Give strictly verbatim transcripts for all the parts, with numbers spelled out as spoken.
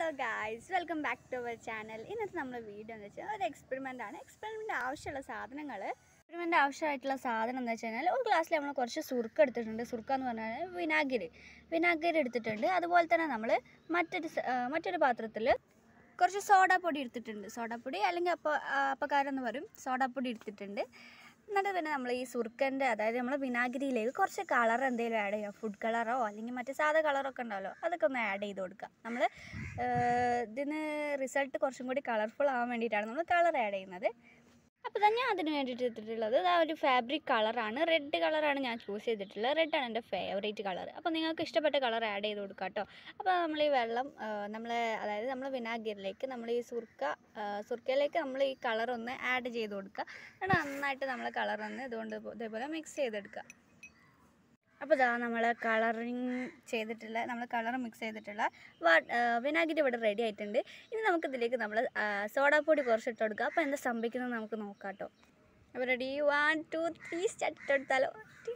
Hello guys, welcome back to our channel. ഇന്നത്തെ നമ്മുടെ video എന്ന് വെച്ചാൽ ഒരു എക്സ്പെരിമെൻ്റ് ആണ്. എക്സ്പെരിമെൻ്റ് ആവശ്യമുള്ള സാധനങ്ങൾ എക്സ്പെരിമെൻ്റ് ആവശ്യമായിട്ടുള്ള സാധനം എന്ന് വെച്ച് കഴിഞ്ഞാൽ ഒരു ഗ്ലാസ്സിൽ നമ്മൾ കുറച്ച് സുർക്ക എടുത്തിട്ടുണ്ട്. സുർക്ക എന്ന് പറഞ്ഞാൽ വിനാഗിരി വിനാഗിരി എടുത്തിട്ടുണ്ട്. അതുപോലെ തന്നെ നമ്മൾ മറ്റൊരു മറ്റൊരു പാത്രത്തിൽ കുറച്ച് സോഡാപ്പൊടി എടുത്തിട്ടുണ്ട്. സോഡാപ്പൊടി അല്ലെങ്കിൽ അപ്പോൾ അപ്പക്കാരം എന്ന് പറയും. സോഡാപ്പൊടി എടുത്തിട്ടുണ്ട്. എന്നിട്ട് പിന്നെ നമ്മൾ ഈ സുർക്കൻ്റെ അതായത് നമ്മൾ വിനാഗിരിയിലേക്ക് കുറച്ച് കളർ എന്തെങ്കിലും ആഡ് ചെയ്യുക. ഫുഡ് കളറോ അല്ലെങ്കിൽ മറ്റേ സാധാ കളറൊക്കെ ഉണ്ടാവല്ലോ, അതൊക്കെ ഒന്ന് ആഡ് ചെയ്ത് കൊടുക്കുക. നമ്മൾ ഇതിന് റിസൾട്ട് കുറച്ചും കൂടി കളർഫുൾ ആവാൻ വേണ്ടിയിട്ടാണ് നമ്മൾ കളർ ആഡ് ചെയ്യുന്നത്. അപ്പോൾ തന്നെ അതിന് വേണ്ടിയിട്ട് എടുത്തിട്ടുള്ളത് ആ ഒരു ഫാബ്രിക് കളറാണ്. റെഡ് കളറാണ് ഞാൻ ചൂസ് ചെയ്തിട്ടുള്ളത്. റെഡാണ് എൻ്റെ ഫേവറേറ്റ് കളർ. അപ്പോൾ നിങ്ങൾക്ക് ഇഷ്ടപ്പെട്ട കളർ ആഡ് ചെയ്ത് കൊടുക്കുക കേട്ടോ. അപ്പോൾ നമ്മൾ ഈ വെള്ളം നമ്മൾ അതായത് നമ്മൾ വിനാഗിരിയിലേക്ക് നമ്മൾ ഈ സുർക്ക സുർക്കയിലേക്ക് നമ്മൾ ഈ കളറൊന്ന് ആഡ് ചെയ്ത് കൊടുക്കുക. എന്നിട്ട് നന്നായിട്ട് നമ്മൾ കളറൊന്ന് ഇതുകൊണ്ട് ഇതേപോലെ മിക്സ് ചെയ്തെടുക്കുക. അപ്പോൾ ഇതാ നമ്മൾ കളറിങ് ചെയ്തിട്ടുള്ള നമ്മൾ കളർ മിക്സ് ചെയ്തിട്ടുള്ള വിനാഗിരി ഇവിടെ റെഡി ആയിട്ടുണ്ട്. ഇനി നമുക്കിതിലേക്ക് നമ്മൾ സോഡാപ്പൊടി കുറച്ച് ഇട്ട് കൊടുക്കുക. അപ്പോൾ എന്താ സംഭവിക്കുന്നത് നമുക്ക് നോക്കാം കേട്ടോ. അപ്പോൾ ready, one two three start ഇട്ട് കൊടുത്താലോ.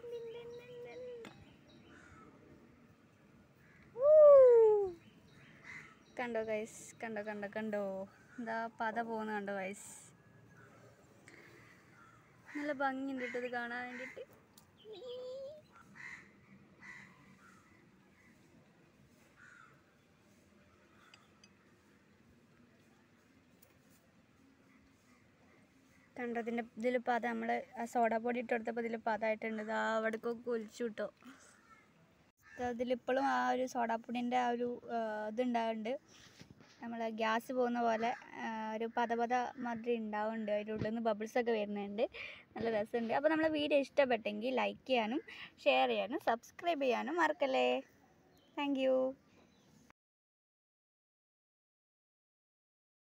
കണ്ടോ ഗൈസ്, കണ്ടോ കണ്ടോ കണ്ടോ എന്താ പത പോകുന്ന കണ്ടോ ഗൈസ്. നല്ല ഭംഗിയുണ്ട് കേട്ടോ ഇത് കാണാൻ വേണ്ടിയിട്ട്. കണ്ടോ ഇതിൻ്റെ ഇതിൽ പത നമ്മൾ ആ സോഡാപ്പൊടി ഇട്ട് കൊടുത്തപ്പോൾ ഇതിൽ പതമായിട്ടുണ്ട്. ഇതാ അവിടേക്കൊക്കെ ഒലിച്ചു കിട്ടോ. ഇതിലിപ്പോഴും ആ ഒരു സോഡാപ്പൊടിൻ്റെ ആ ഒരു ഇതുണ്ടാവുന്നുണ്ട്. നമ്മൾ ഗ്യാസ് പോകുന്ന പോലെ ഒരു പത പത മാതിരി ഉണ്ടാവുന്നുണ്ട്. അതിൻ്റെ ഉള്ളിൽ നിന്ന് ബബിൾസൊക്കെ വരുന്നുണ്ട്. നല്ല രസമുണ്ട്. അപ്പോൾ നമ്മളെ വീഡിയോ ഇഷ്ടപ്പെട്ടെങ്കിൽ ലൈക്ക് ചെയ്യാനും ഷെയർ ചെയ്യാനും സബ്സ്ക്രൈബ് ചെയ്യാനും മറക്കല്ലേ. Thank U.